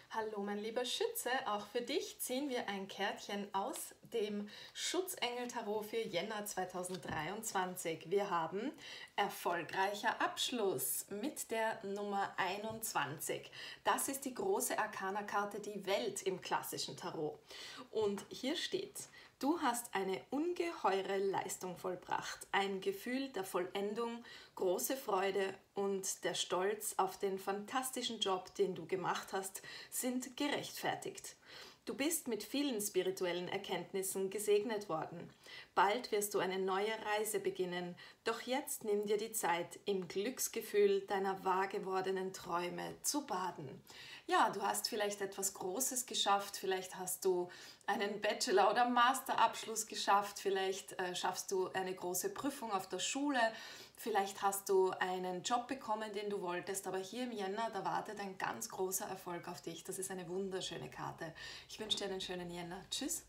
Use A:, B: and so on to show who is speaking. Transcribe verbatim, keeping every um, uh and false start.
A: Hallo mein lieber Schütze, auch für dich ziehen wir ein Kärtchen aus dem Schutzengel-Tarot für Jänner zweitausenddreiundzwanzig. Wir haben erfolgreicher Abschluss mit der Nummer einundzwanzig. Das ist die große Arkana-Karte, die Welt im klassischen Tarot. Und hier steht: Du hast eine ungeheure Leistung vollbracht, ein Gefühl der Vollendung, große Freude und der Stolz auf den fantastischen Job, den du gemacht hast, sind gerechtfertigt. Du bist mit vielen spirituellen Erkenntnissen gesegnet worden. Bald wirst du eine neue Reise beginnen, doch jetzt nimm dir die Zeit, im Glücksgefühl deiner wahr gewordenen Träume zu baden. Ja, du hast vielleicht etwas Großes geschafft, vielleicht hast du einen Bachelor- oder Masterabschluss geschafft, vielleicht äh, schaffst du eine große Prüfung auf der Schule, vielleicht hast du einen Job bekommen, den du wolltest, aber hier im Jänner, da wartet ein ganz großer Erfolg auf dich. Das ist eine wunderschöne Karte. Ich wünsche dir einen schönen Jänner. Tschüss!